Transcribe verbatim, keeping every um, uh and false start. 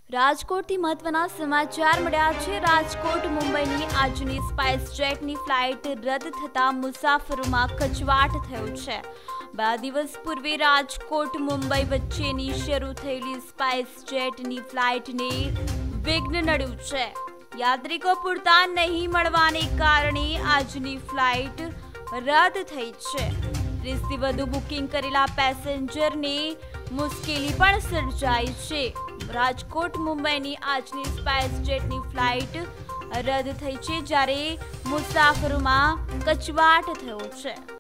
રાજકોટથી મહત્વના સમાચાર મળ્યા છે। રાજકોટ મુંબઈની આજની સ્પાઇસ જેટની ફ્લાઇટ રદ થતા મુસાફરોમાં કચવાટ થયો છે। બે દિવસ પૂર્વે રાજકોટ મુંબઈ વચ્ચેની શરૂ થયેલી સ્પાઇસ જેટની ફ્લાઇટને વિઘ્ન નડ્યું છે। યાત્રિકો પૂરતા નહીં મળવાને કારણે આજની ફ્લાઇટ રદ થઈ છે। ત્રીસથી વધુ બુકિંગ કરેલા પેસેન્જરને મુશ્કેલી પણ સર્જાઈ છે। રાજકોટ મુંબઈની આજની સ્પાઇસ જેટની ફ્લાઇટ રદ થઈ છે, જ્યારે મુસાફરોમાં કચવાટ થયો છે।